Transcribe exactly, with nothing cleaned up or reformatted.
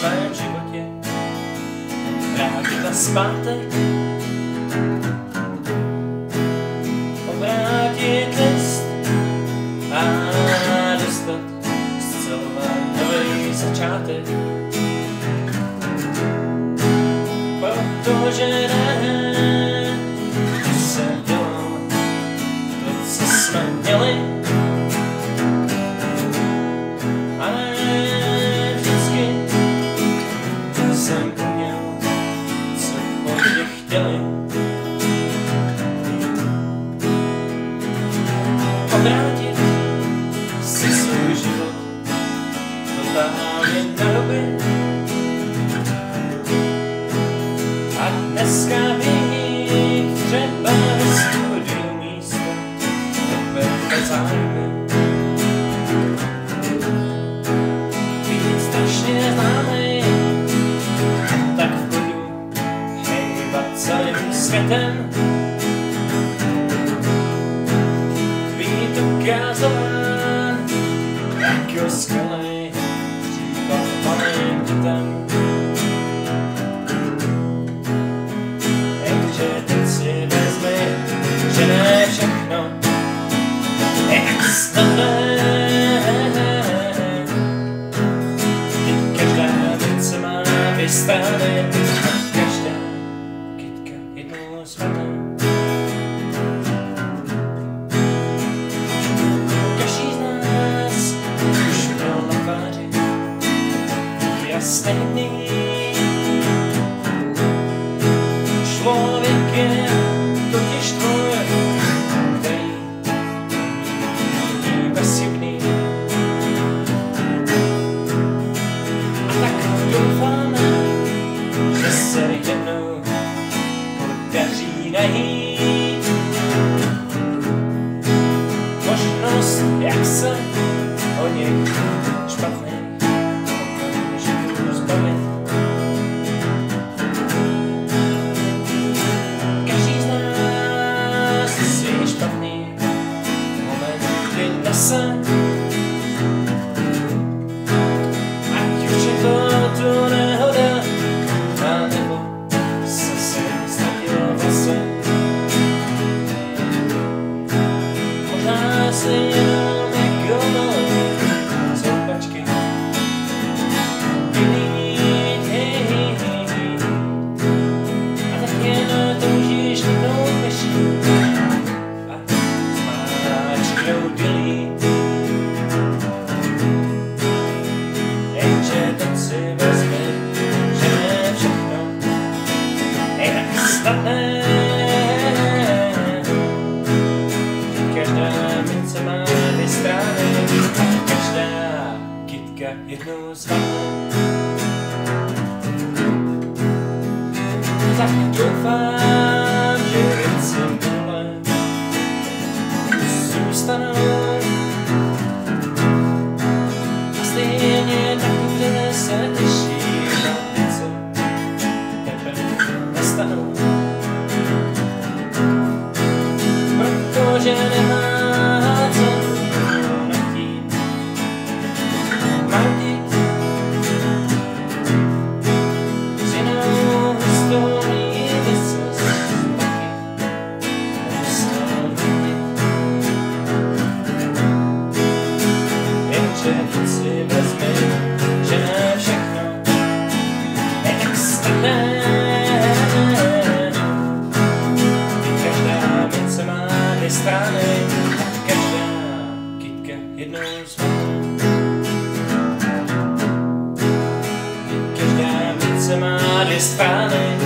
svém životě vrátit na zpátek, obrátit list a dostat zcela nový začátek. Protože ne, jsem dělal to, co jsme měli, a ne vždycky jsem uměl, co po mě chtěli. Obrátit si svůj život totálně na ruby a dneska mít třeba studiu místo opět zájmy. Být strašně známý, tak v bodu hejbat celým světem, být ukázován jako skvělej příklad malým dětem. Jenže teď si vezmi, že ne všechno je jak snadné. Každá věc má dvě strany a každá kytka jednou spadne. Každý z nás už měl na tváři jasný dny. Člověk je totiž tvůj, který není bezchybný. A tak doufáme, že se jednou podaří najít možnost, jak se o nich špatných okamžiků zbavit. Každý z nás si špatný momenty nese, ať už je to tu nehoda, a nebo se si ztratil v lese. Možná si jenom jako malý zoupačky vylít, hej, hej, hej. A tak jen toužíš vypnout myší a zmáčknout delete. Jenže teď si vezmi, že ne všechno je tak snadné. Každá mince má dvě strany a každá kytka jednou spadne. Tak doufám, že věci minulé zůstanou a stejně tak bude se těšit na ty, co tebe nestanou. Protože nemá co nachtít maldit s jinou historií, by ses taky nemusel vidět. Jenže teď si vezmi, že ne všechno je tak snadné. Každá mince má dvě strany a každá kytka jednou spadne. Každá mince má dvě strany